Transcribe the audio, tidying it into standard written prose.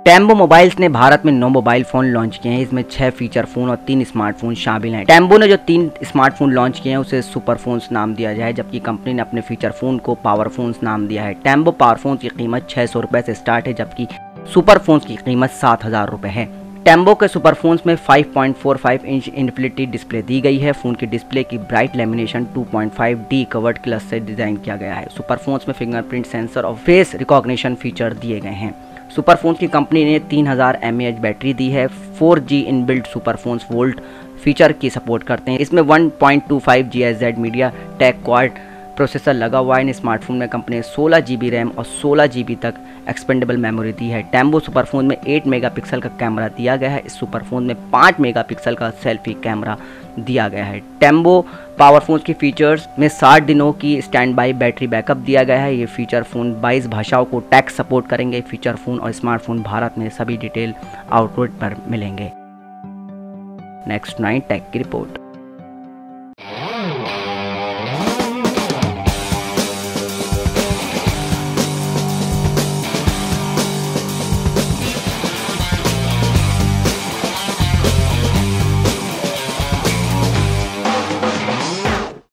टेम्बो mobiles ने भारत में 9 mobile phone launch किए हैं। इसमें 6 फीचर फ़ोन और 3 स्मार्टफोन शामिल हैं। टेम्बो ने जो 3 स्मार्टफोन लॉन्च किए हैं उसे सुपर फोन्स नाम दिया जाए, जबकि कंपनी ने अपने फीचर फ़ोन को पावर फोन्स नाम दिया है। टेम्बो पावर फोन की कीमत 600 रुपये से स्टार्ट है, जबकि सुपर फोन्स की कीमत 7000 रुपये है। टेम्बो के सुपर फोन्स में 5.45 इंच इन्फिनिटी डिस्प्ले दी गई है। फ़ोन की डिस्प्ले की bright lamination 2.5D covered glass से डिज़ाइन किया गया है। सुपर फोन्स में फिंगरप्रिंट सेंसर और फेस रिकॉग्निशन फीचर दिए गए हैं। सुपर फोन्स की कंपनी ने 3000 mAh बैटरी दी है। 4G inbuilt super phones VoLTE feature की सपोर्ट करते हैं। इसमें 1.25 GHz MediaTek quad processor लगा हुआ है। इन स्मार्टफोन में कंपनी ने 16 GB रैम और 16 GB तक एक्सपेंडेबल मेमोरी दी है। टेम्बो सुपरफोन में 8 मेगापिक्सल का कैमरा दिया गया है। इस सुपरफोन में 5 मेगापिक्सल का सेल्फी कैमरा दिया गया है। टेम्बो पावरफोन की फीचर्स में 60 दिनों की स्टैंड बाई बैटरी बैकअप दिया गया है। ये फीचर फ़ोन 22 भाषाओं को टैग सपोर्ट करेंगे। फीचर फ़ोन और स्मार्टफोन भारत में सभी डिटेल आउटलेट पर मिलेंगे। नेक्स्ट 9 टेक की रिपोर्ट।